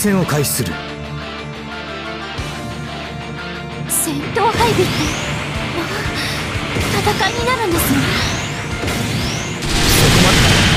戦を開始する。 戦闘配備って戦いになるんですね。 そこまでだ。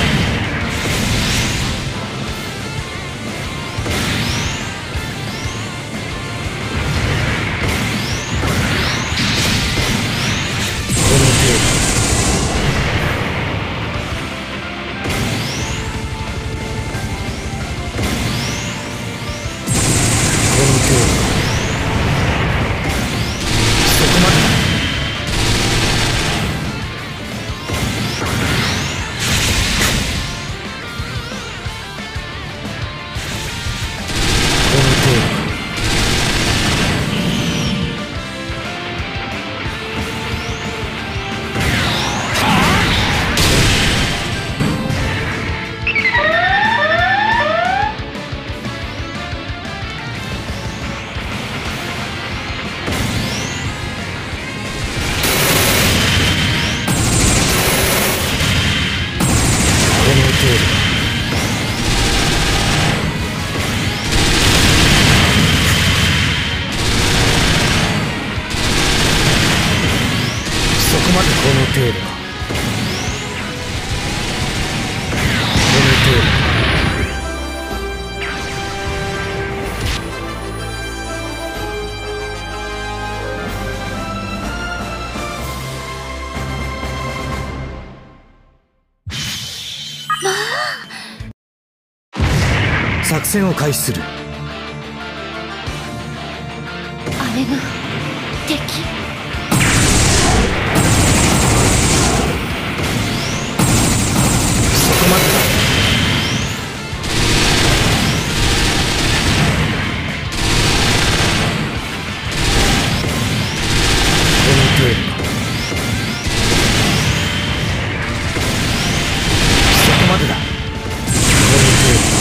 作戦を開始する。 あれが敵。 そこまでだ。この程度か。そこまでだ。この程度。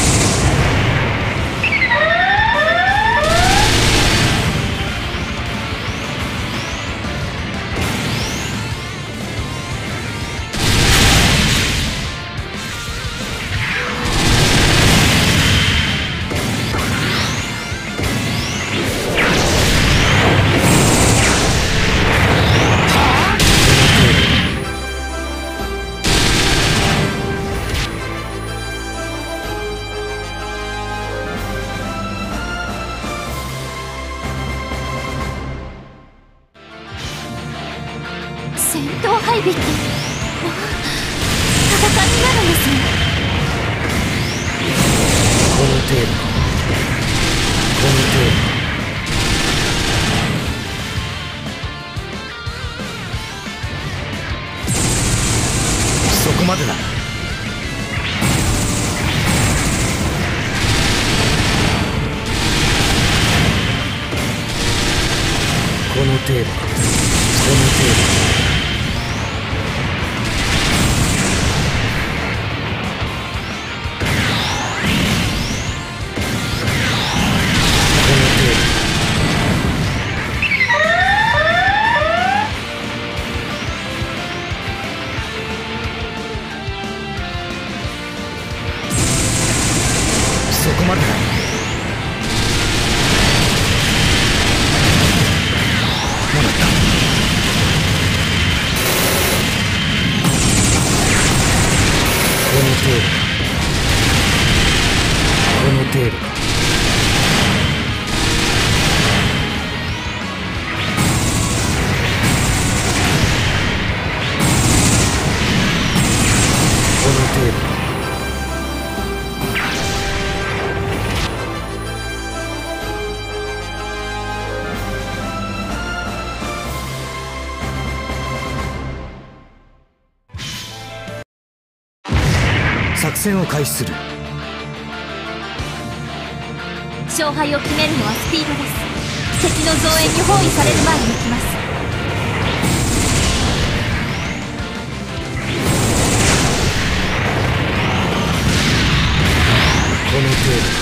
戦闘配備って戦いになるんですね。 この程度か。この程度か。そこまでだ。この程度か。この程度か。そこまでだ。もらった。この程度か。この程度か。この程度か。作戦を開始する。 勝敗を決めるのはスピードです。敵の増援に包囲される前に行きます。 この程度。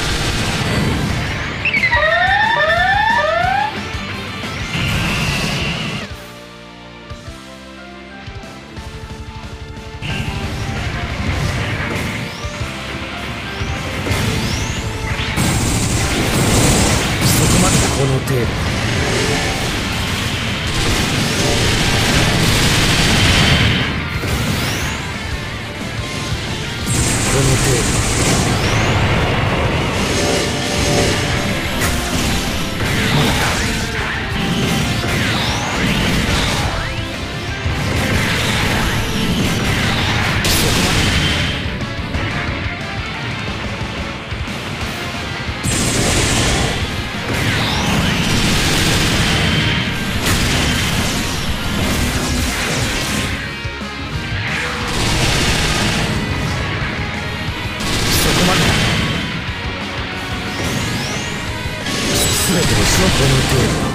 て押しのこの程度。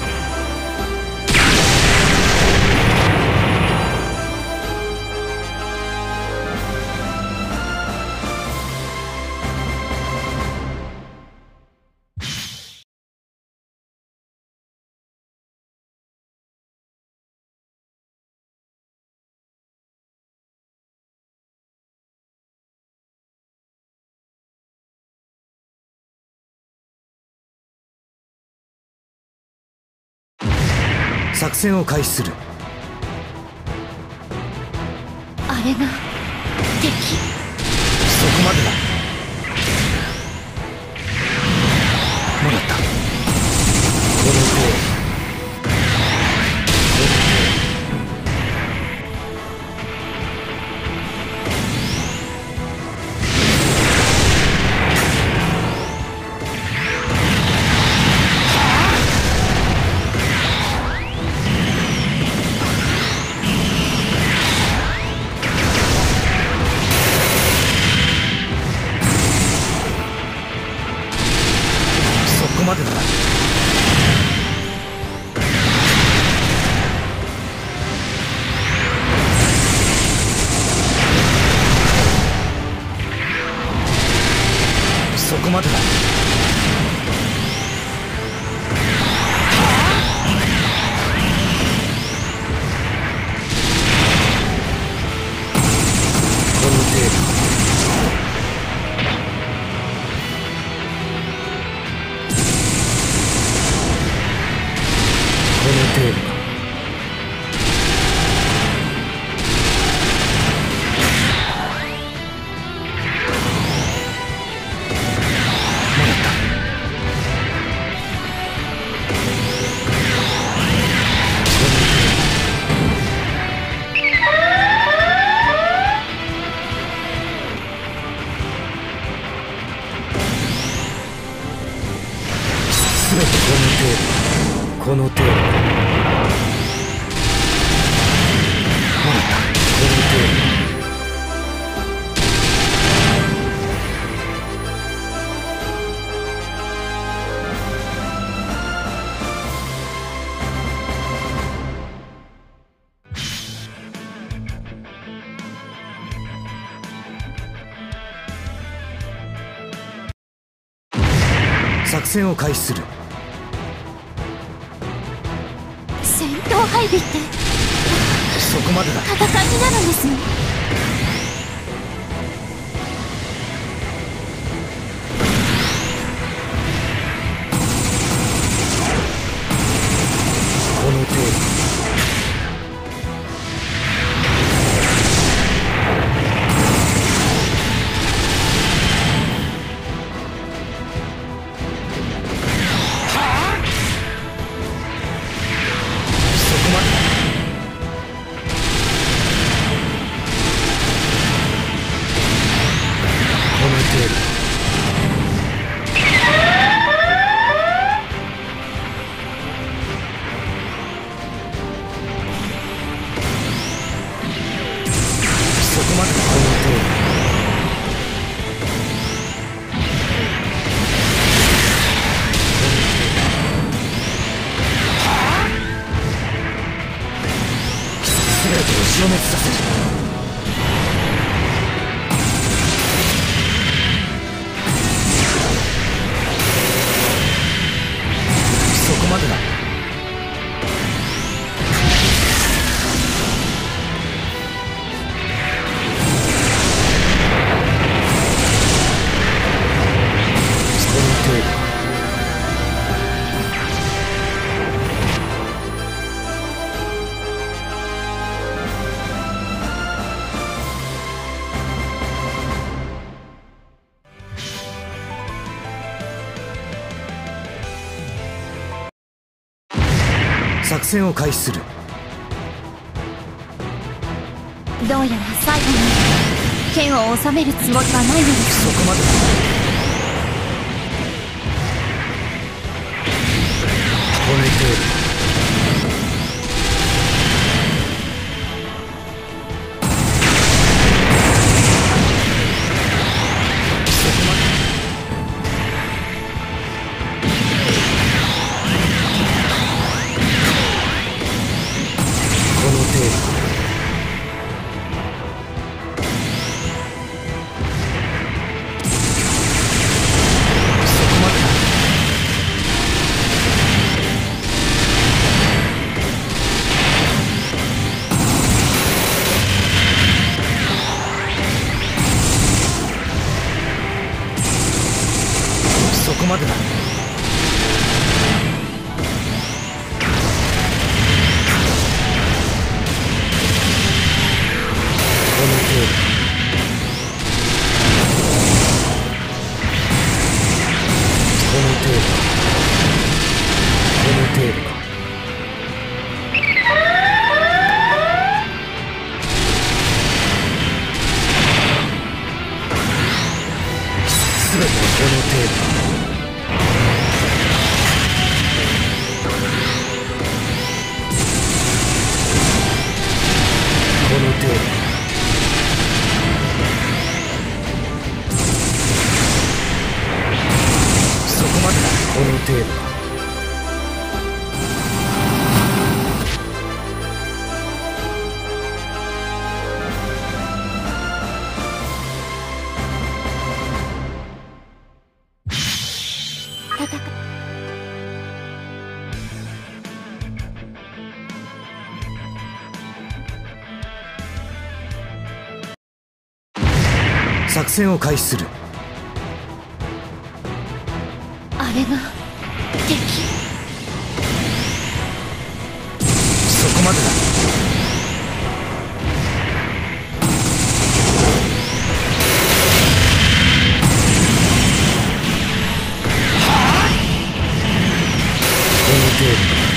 作戦を開始する。 あれが敵。 そこまでだ。もらった。この程度。そこまでだ。そこまでだ。この程度。この程度か。もらった。この程度。すべてこの程度。この程度。もらった。この程度。作戦を開始する。 戦闘配備ってそこまでだ。 戦いになるんですよ。 この程度。そこまでだ。この程度。そこまでだ。この程度。全てを消滅させる。そこまでだ。この程度。作戦を開始する。 どうやら最後に剣を収めるつもりはないのです。 そこまでだ。この程度。そこまで。 の程度。そこまでだ。この程度。この程度。この程度か。すべてはこの程度だ。この程度。そこまでだ。この程度だ。 戦作戦を開始する。 あれが敵。 そこまでだ。この程度だ。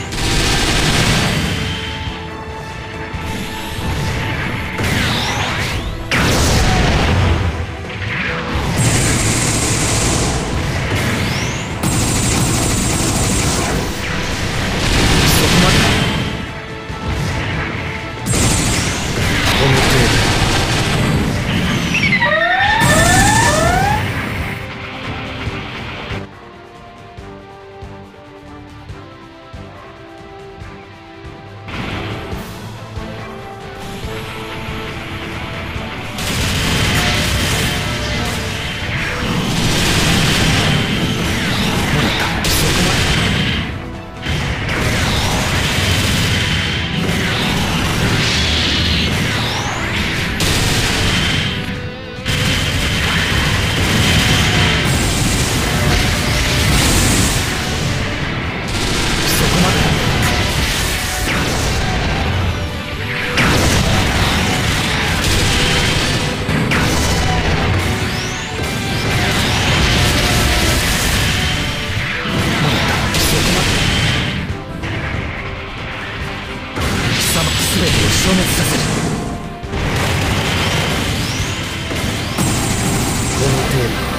消滅させる。この程度。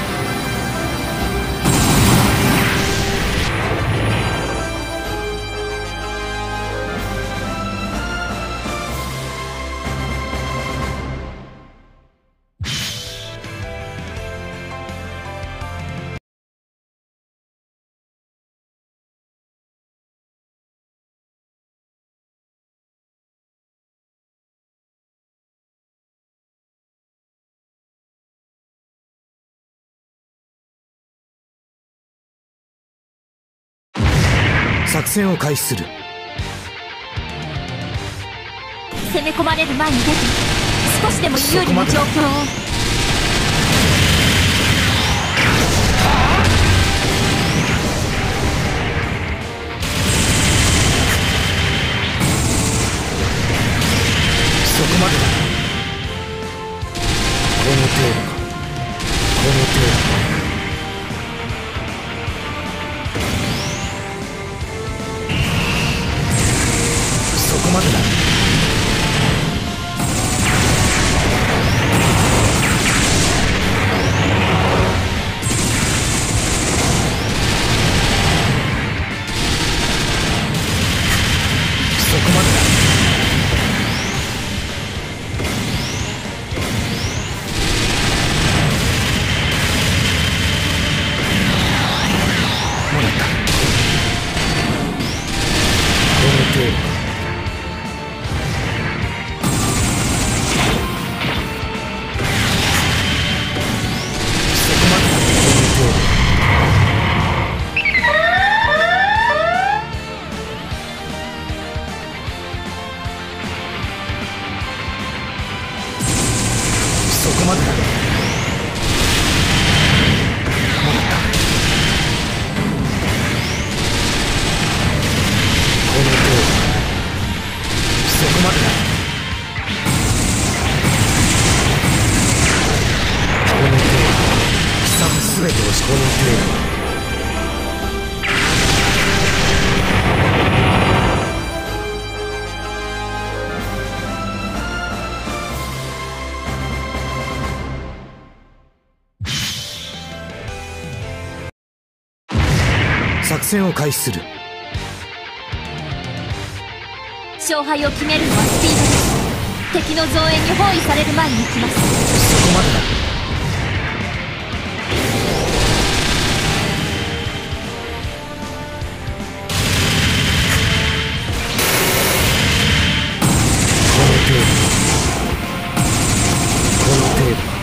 作戦を開始する。 攻め込まれる前に出て少しでも有利な状況を。 そこまでだ。この程度か。この程度か。そこまでだ。そこまでだ。 そこまでだ。もらった。この程度。そこまでだ。この程度。貴様全てをしこの程度。作戦を開始する。 勝敗を決めるのはスピードです。敵の増援に包囲される前に行きます。 そこまでだ。この程度。この程度。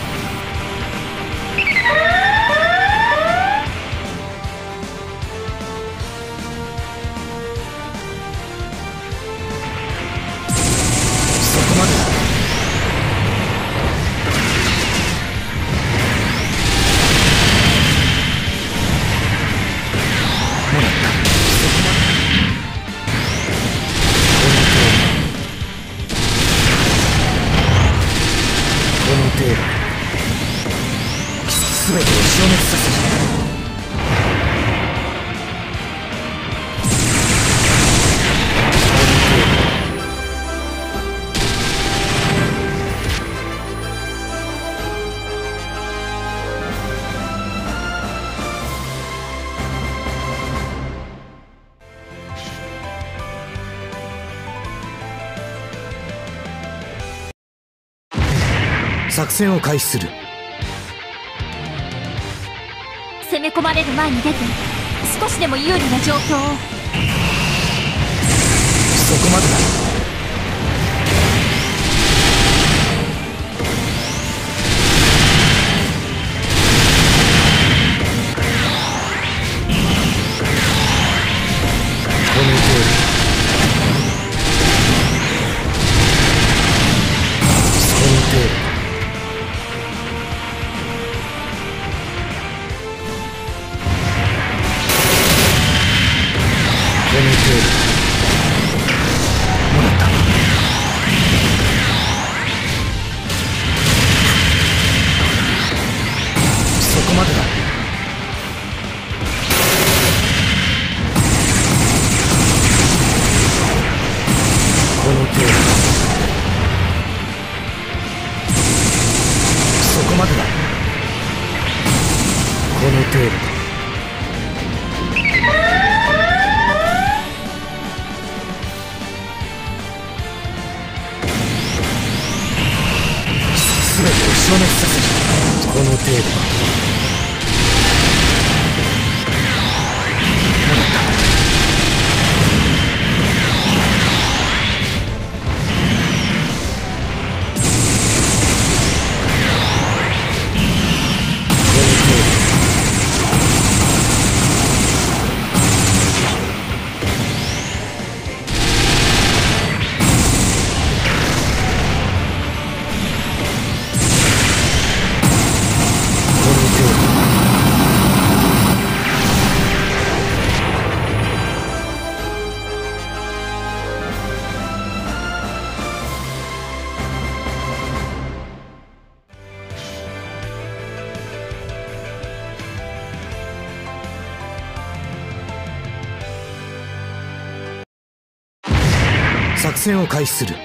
全てを消滅させる。作戦を開始する。 攻め込まれる前に出て少しでも有利な状況を。 そこまでだ。この程度。その程度。この程度。もらった。そこまでだ。この程度。そこまでだ。この程度。全てを消滅させる。この程度。もらった。この程度。作戦を開始する。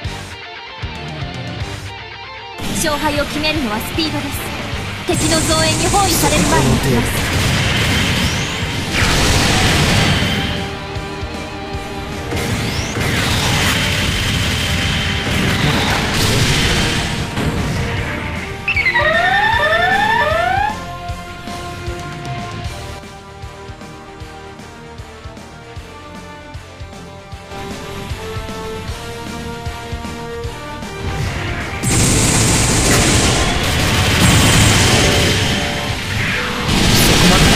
勝敗を決めるのはスピードです。敵の増援に包囲される前に行きます。 そこまで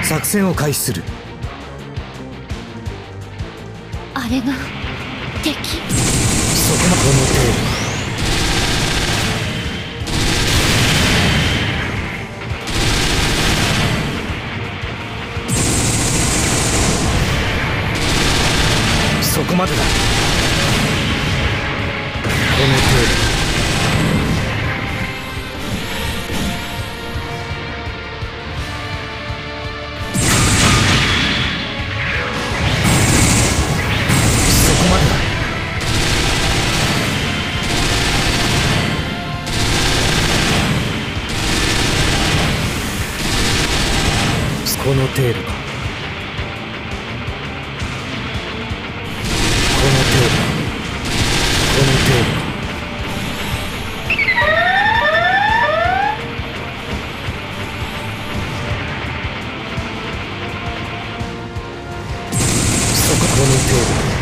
作戦を開始する。 あれが敵。 そこまでこの程度。そこまでだ。この程度。この程度か。この程度か。この程度か。そここの程度か。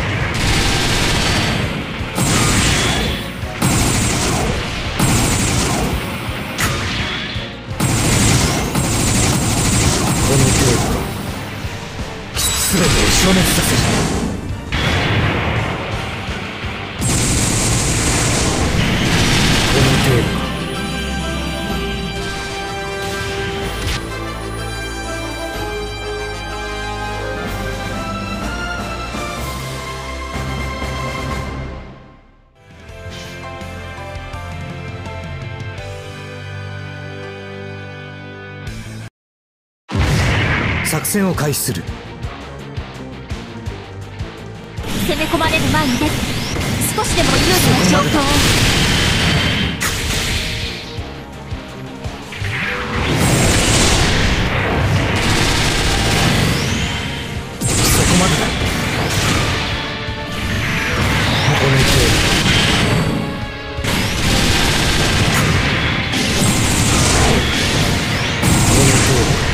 この程度か。全てを消滅させる。この程度か。作戦を開始する。 攻め込まれる前に出て少しでも有利な状況を。 そこまでだ。この程度。この程度。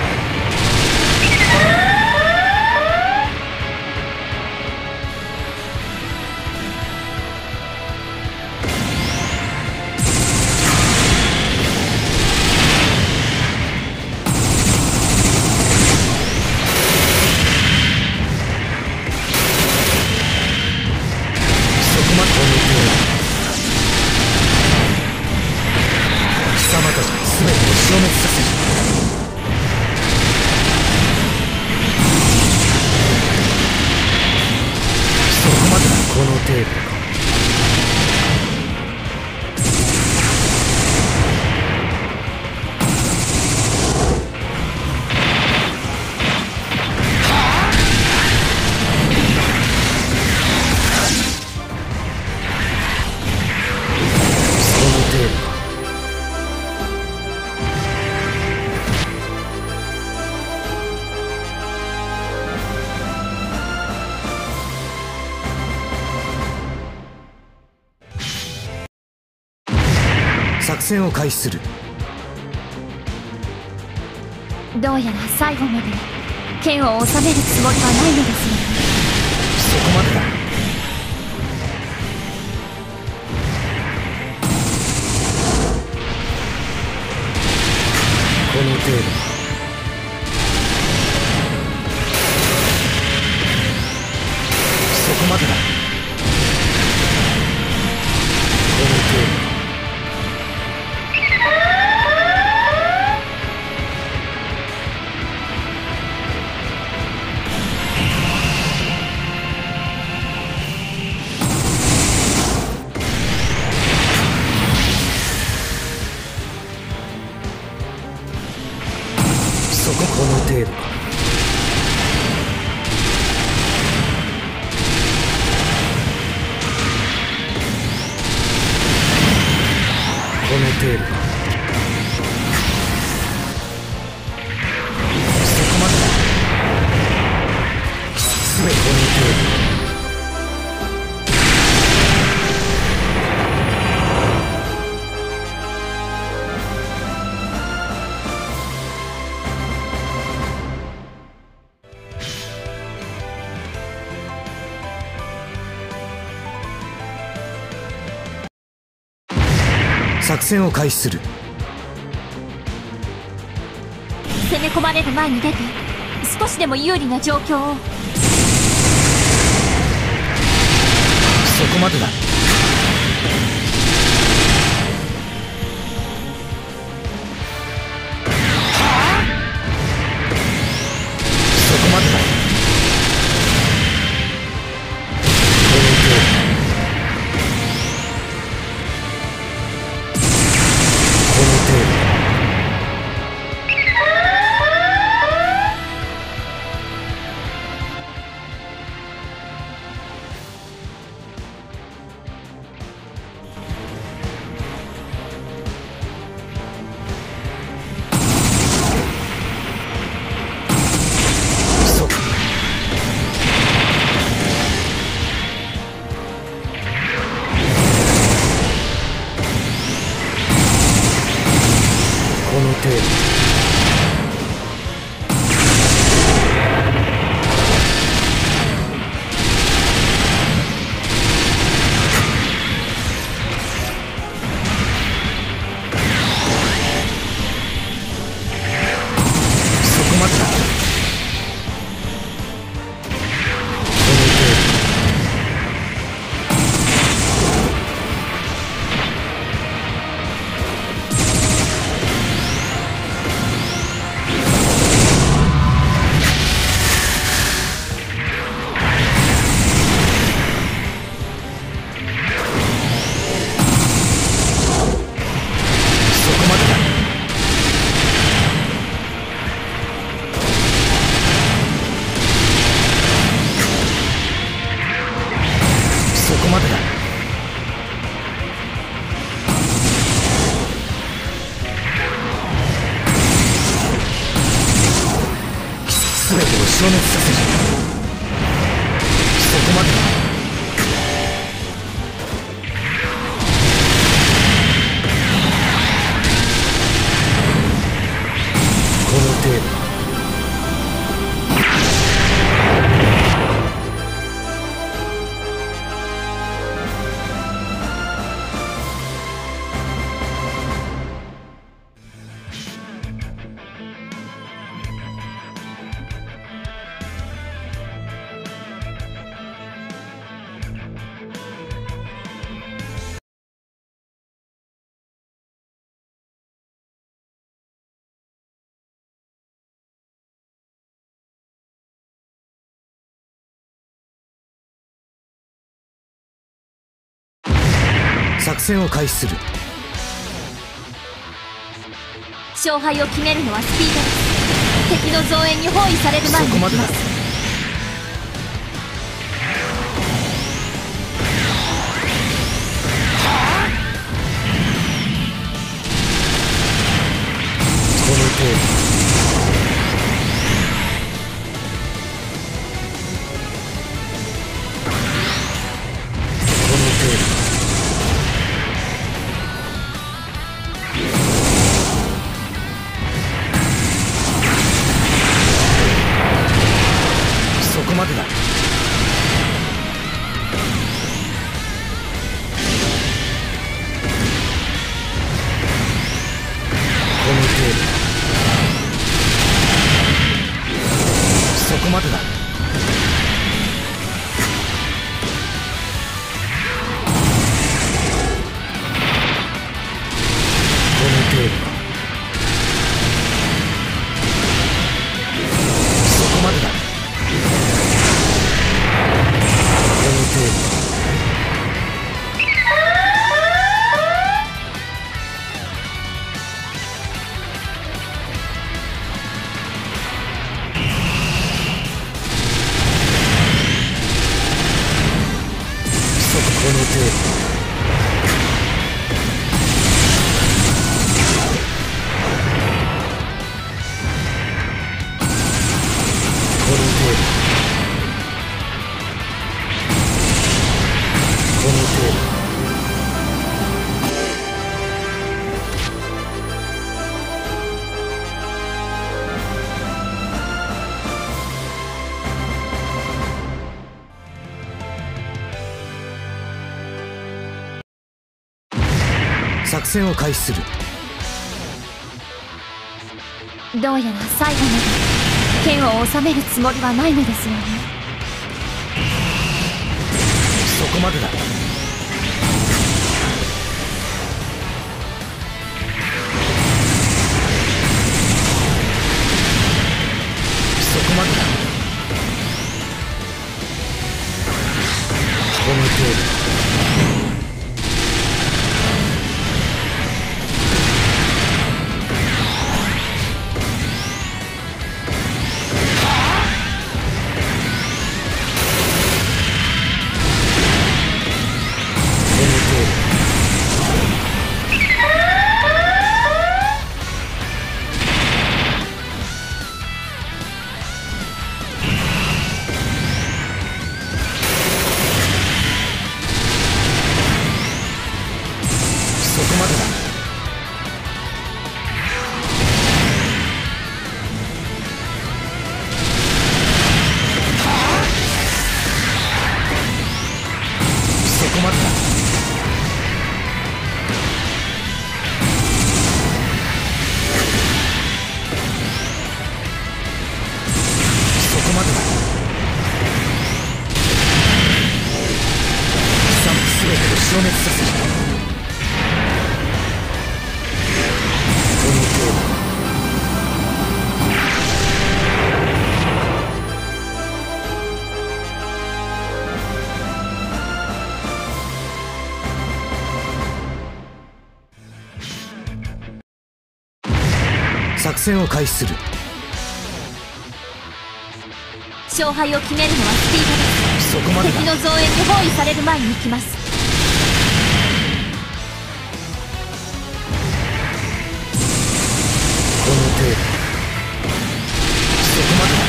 貴様たちに全てを消滅させる。そこまでだ。この程度か。その程度か。作戦を開始する。 どうやら最後まで剣を収めるつもりはないのですね。 そこまでだ。この程度。そこまでだ。この程度。そここの程度か。この程度か。そこまでだ。全てこの程度。作戦を開始する。 攻め込まれる前に出て少しでも有利な状況を。 そこまでだ。そこまでだ。この程度。この程度。そこまでだ。この程度。そこまでだ。そこまでだ。すべてを消滅させる。そこまでだ。この程度。作戦を開始する。 勝敗を決めるのはスピードです。敵の増援に包囲される前にそこまでだ。 行きます。 この程度。この程度。そこまでだ。この程度。そこまでだ。この程度。そこまでだ。この程度。この程度。この程度。この程度。作戦を開始する。 どうやら最後まで剣を収めるつもりはないのですよね。 そこまでだ。そこまでだ。この程度。消滅させる。この程度。作戦を開始する。 勝敗を決めるのはスピードです。 そこまでだ。 敵の増援に包囲される前に行きます。 この程度。そこまでだ。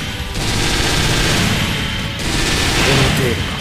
この程度か。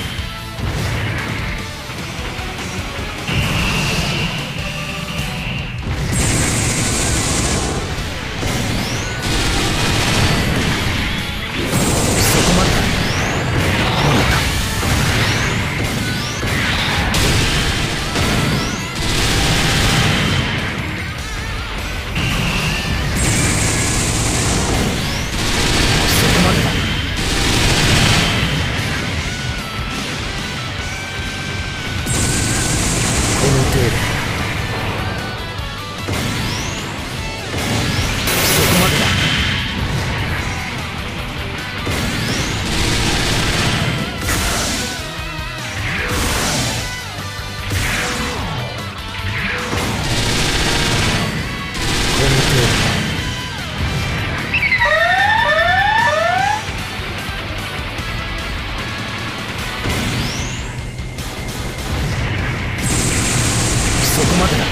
そこまでだ。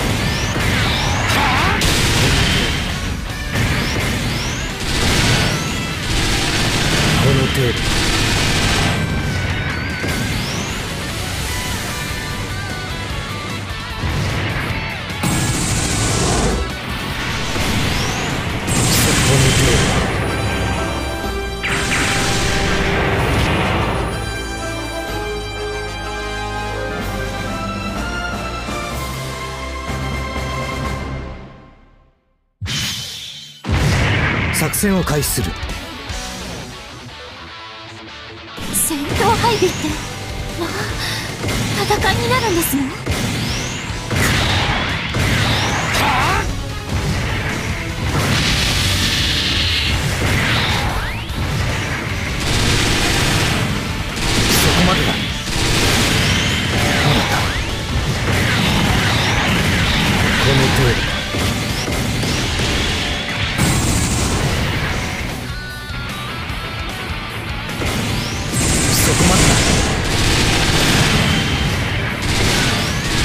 この程度。作戦を開始する。 戦闘配備ってまあ戦いになるんですの？ そこまでだ。どうだった。この程度。そこまでだ。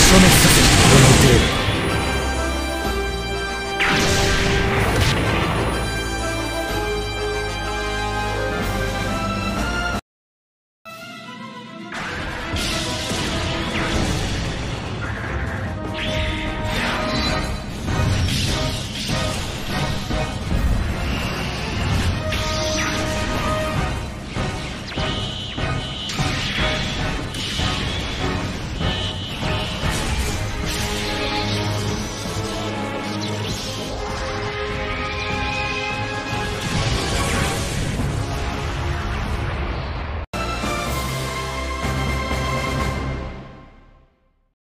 滅させる。この程度